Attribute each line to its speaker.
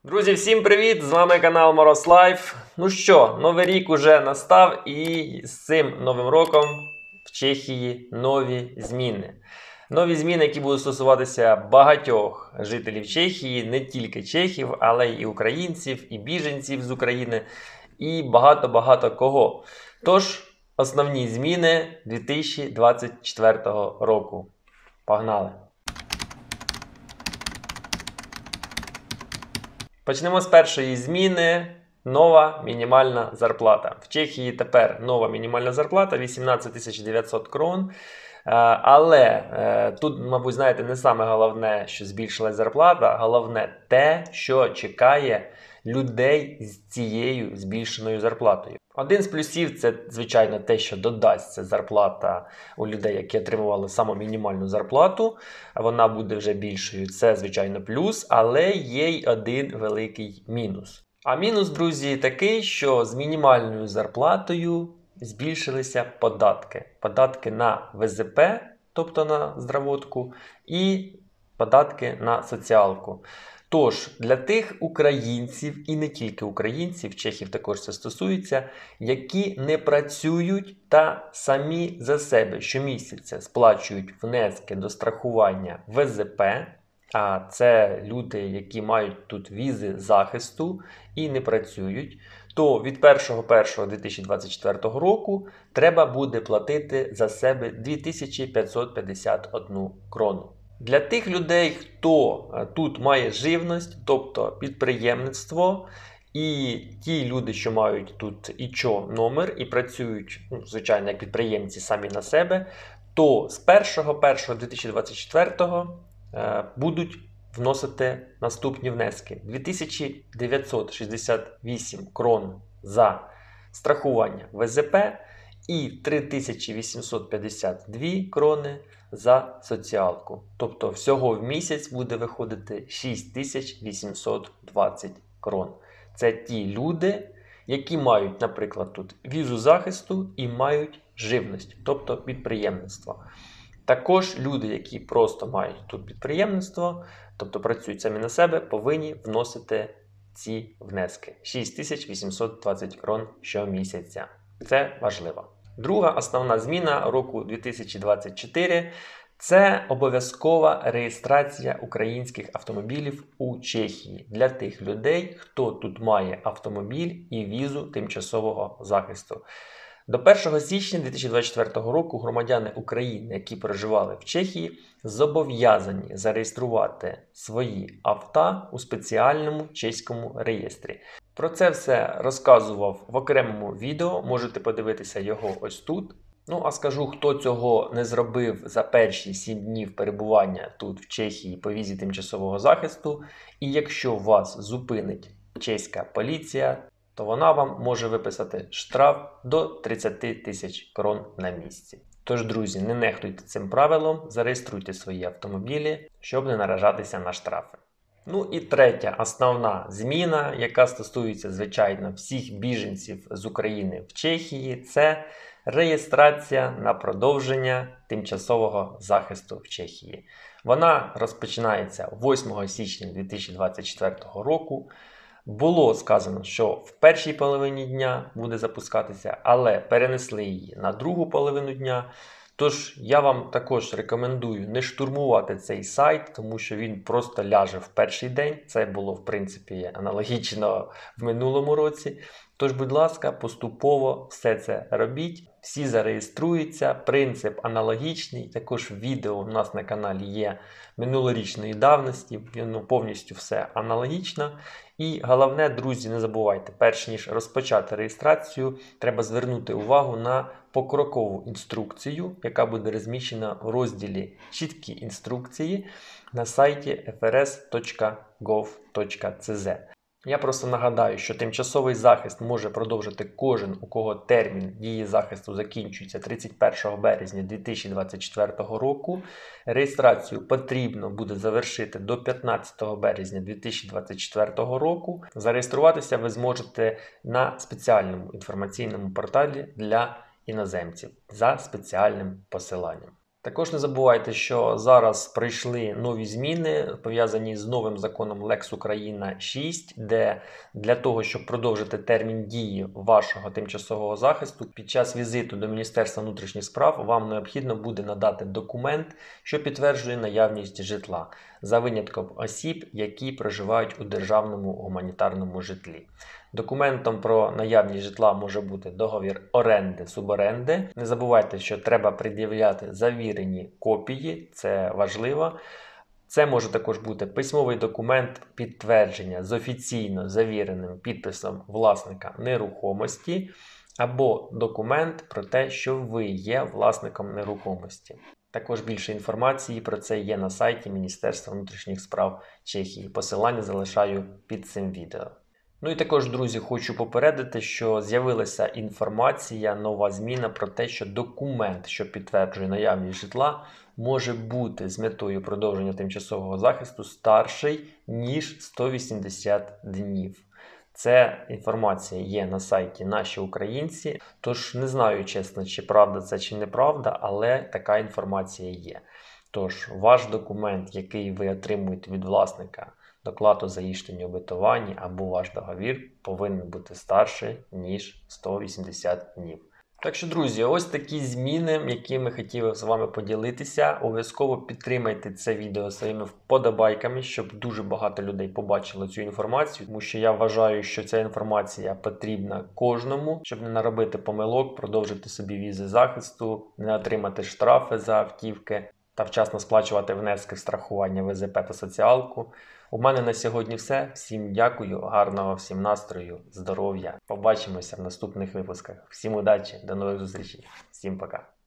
Speaker 1: Друзі, всім привіт! З вами канал Мороз Лайф. Ну що, новий рік уже настав, і з цим новим роком в Чехії нові зміни. Нові зміни, які будуть стосуватися багатьох жителів Чехії, не тільки чехів, але й українців, і біженців з України, і багато-багато кого. Тож, основні зміни 2024 року. Погнали! Почнемо з першої зміни. Нова мінімальна зарплата. В Чехії тепер нова мінімальна зарплата 18 900 крон. Але тут, мабуть, знаєте, не саме головне, що збільшилась зарплата, головне те, що чекає людей з цією збільшеною зарплатою. Один з плюсів – це, звичайно, те, що додасться зарплата у людей, які отримували саму мінімальну зарплату. Вона буде вже більшою. Це, звичайно, плюс, але є й один великий мінус. А мінус, друзі, такий, що з мінімальною зарплатою збільшилися податки. Податки на ВЗП, тобто на здравотку, і податки на соціалку. Тож, для тих українців, і не тільки українців, чехів також це стосується, які не працюють та самі за себе щомісяця сплачують внески до страхування ВЗП, а це люди, які мають тут візи захисту і не працюють, то від 1.1.2024 року треба буде платити за себе 2551 крону. Для тих людей, хто тут має живність, тобто підприємництво, і ті люди, що мають тут ІЧО номер і працюють, звичайно, як підприємці самі на себе, то з 1.1.2024 будуть вносити наступні внески. 2968 крон за страхування ВЗП і 3852 крони за соціалку. Тобто всього в місяць буде виходити 6820 крон. Це ті люди, які мають, наприклад, тут візу захисту і мають живність, тобто підприємництво. Також люди, які просто мають тут підприємництво, тобто працюють самі на себе, повинні вносити ці внески. 6820 крон щомісяця. Це важливо. Друга основна зміна року 2024 – це обов'язкова реєстрація українських автомобілів у Чехії для тих людей, хто тут має автомобіль і візу тимчасового захисту. До 1 січня 2024 року громадяни України, які проживали в Чехії, зобов'язані зареєструвати свої авто у спеціальному чеському реєстрі. Про це все розказував в окремому відео, можете подивитися його ось тут. Ну, а скажу, хто цього не зробив за перші 7 днів перебування тут в Чехії по візі тимчасового захисту, і якщо вас зупинить чеська поліція, то вона вам може виписати штраф до 30 тисяч крон на місці. Тож, друзі, не нехтуйте цим правилом, зареєструйте свої автомобілі, щоб не наражатися на штрафи. Ну і третя основна зміна, яка стосується, звичайно, всіх біженців з України в Чехії, це реєстрація на продовження тимчасового захисту в Чехії. Вона розпочинається 8 січня 2024 року. Було сказано, що в першій половині дня буде запускатися, але перенесли її на другу половину дня. Тож я вам також рекомендую не штурмувати цей сайт, тому що він просто ляже в перший день. Це було, в принципі, аналогічно в минулому році. Тож, будь ласка, поступово все це робіть. Всі зареєструються, принцип аналогічний. Також відео у нас на каналі є минулорічної давності, воно повністю все аналогічно. І головне, друзі, не забувайте, перш ніж розпочати реєстрацію, треба звернути увагу на покрокову інструкцію, яка буде розміщена в розділі «Чіткі інструкції» на сайті frs.gov.cz. Я просто нагадаю, що тимчасовий захист може продовжити кожен, у кого термін дії захисту закінчується 31 березня 2024 року. Реєстрацію потрібно буде завершити до 15 березня 2024 року. Зареєструватися ви зможете на спеціальному інформаційному порталі для іноземців за спеціальним посиланням. Також не забувайте, що зараз прийшли нові зміни, пов'язані з новим законом Lex Україна 6, де для того, щоб продовжити термін дії вашого тимчасового захисту, під час візиту до Міністерства внутрішніх справ вам необхідно буде надати документ, що підтверджує наявність житла, за винятком осіб, які проживають у державному гуманітарному житлі. Документом про наявність житла може бути договір оренди, суборенди. Не забувайте, що треба пред'являти завірені копії, це важливо. Це може також бути письмовий документ підтвердження з офіційно завіреним підписом власника нерухомості або документ про те, що ви є власником нерухомості. Також більше інформації про це є на сайті Міністерства внутрішніх справ Чехії. Посилання залишаю під цим відео. Ну і також, друзі, хочу попередити, що з'явилася інформація, нова зміна про те, що документ, що підтверджує наявність житла, може бути з метою продовження тимчасового захисту старший, ніж 180 днів. Ця інформація є на сайті «Наші українці», тож не знаю, чесно, чи правда це, чи неправда, але така інформація є. Тож, ваш документ, який ви отримуєте від власника, доклад у заїждженні обетовані або ваш договір повинен бути старший, ніж 180 днів. Так що, друзі, ось такі зміни, якими хотів з вами поділитися. Обов'язково підтримайте це відео своїми вподобайками, щоб дуже багато людей побачило цю інформацію. Тому що я вважаю, що ця інформація потрібна кожному, щоб не наробити помилок, продовжити собі візи захисту, не отримати штрафи за автівки та вчасно сплачувати внески в страхування ВЗП та соціалку. У мене на сьогодні все. Всім дякую, гарного всім настрою, здоров'я. Побачимося в наступних випусках. Всім удачі, до нових зустрічей. Всім пока.